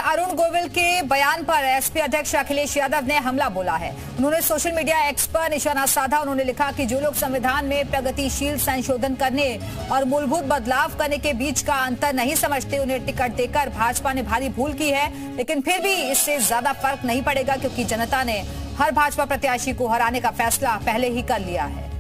अरुण गोविल के बयान पर एसपी अध्यक्ष अखिलेश यादव ने हमला बोला है। उन्होंने सोशल मीडिया एक्स पर निशाना साधा। उन्होंने लिखा कि जो लोग संविधान में प्रगतिशील संशोधन करने और मूलभूत बदलाव करने के बीच का अंतर नहीं समझते, उन्हें टिकट देकर भाजपा ने भारी भूल की है। लेकिन फिर भी इससे ज्यादा फर्क नहीं पड़ेगा, क्योंकि जनता ने हर भाजपा प्रत्याशी को हराने का फैसला पहले ही कर लिया है।